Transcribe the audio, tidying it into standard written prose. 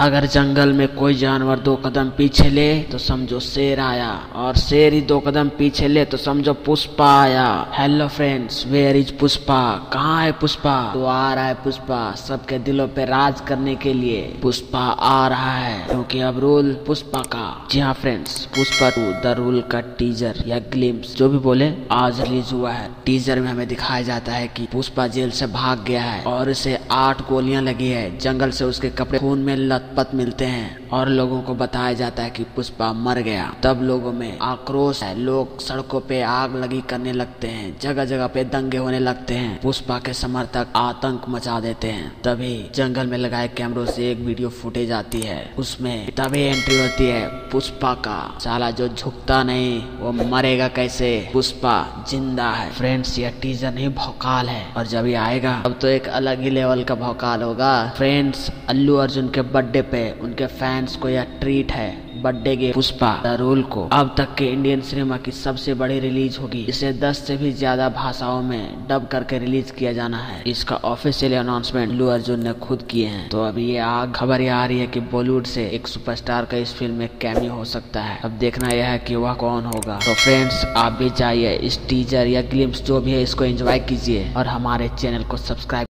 अगर जंगल में कोई जानवर 2 कदम पीछे ले तो समझो शेर आया, और शेर ही 2 कदम पीछे ले तो समझो पुष्पा आया। Hello friends, where is Pushpa? कहाँ है पुष्पा? तो आ रहा है पुष्पा सबके दिलों पे राज करने के लिए। पुष्पा आ रहा है क्योंकि अब रूल पुष्पा का। जी हाँ फ्रेंड्स, पुष्पा 2 द रूल का टीजर या ग्लिम्स जो भी बोले आज रिलीज हुआ है। टीजर में हमें दिखाया जाता है कि पुष्पा जेल से भाग गया है और उसे 8 गोलियां लगी है। जंगल से उसके कपड़े खून में लथपथ मिलते हैं और लोगों को बताया जाता है कि पुष्पा मर गया। तब लोगों में आक्रोश है, लोग सड़कों पे आग लगी करने लगते हैं, जगह जगह पे दंगे होने लगते हैं। पुष्पा के समर्थक आतंक मचा देते हैं। तभी जंगल में लगाए कैमरों से एक वीडियो फुटेज आती है, उसमें तभी एंट्री होती है पुष्पा का। साला जो झुकता नहीं वो मरेगा कैसे? पुष्पा जिंदा है। फ्रेंड्स, यह टीजर नहीं भौकाल है, और जब ये आएगा अब तो एक अलग ही लेवल का भौकाल होगा। फ्रेंड्स, अल्लू अर्जुन के बर्थडे पे उनके फैंस को यह ट्रीट है, birthday gift Pushpa the rule को अब तक के इंडियन सिनेमा की सबसे बड़ी रिलीज होगी। इसे 10 से भी ज्यादा भाषाओं में डब करके रिलीज किया जाना है। इसका ऑफिशियल अनाउंसमेंट अल्लू अर्जुन ने खुद किए हैं। तो अभी ये खबर आ रही है कि बॉलीवुड से एक सुपरस्टार का इस फिल्म में कैमियो हो सकता है। अब देखना यह है कि वह कौन होगा। तो फ्रेंड्स, आप भी जाइए इस टीजर या ग्लिम्स जो भी है इसको एंजॉय कीजिए और हमारे चैनल को सब्सक्राइब